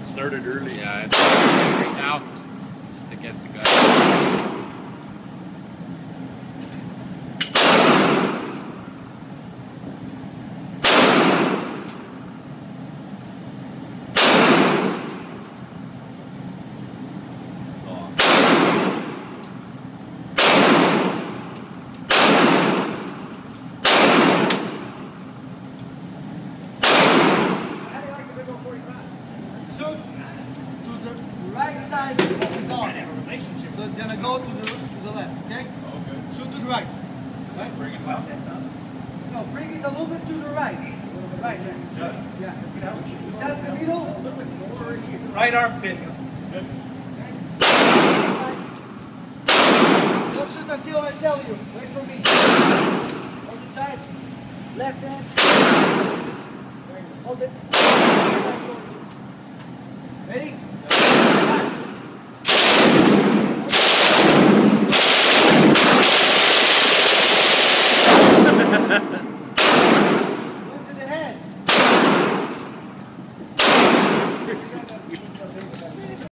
Started early. Yeah, it's right now just to get the guy. Shoot to the right side of his arm. So it's gonna go to the left, okay? Okay. Shoot to the right. Right? Bring it up. No, bring it a little bit to the right. Right there. Yeah. That's the needle. A little bit more here. Right armpit. Good. Okay. Don't shoot until I tell you. Wait for me. Hold it tight. Left hand. Hold it. Ready?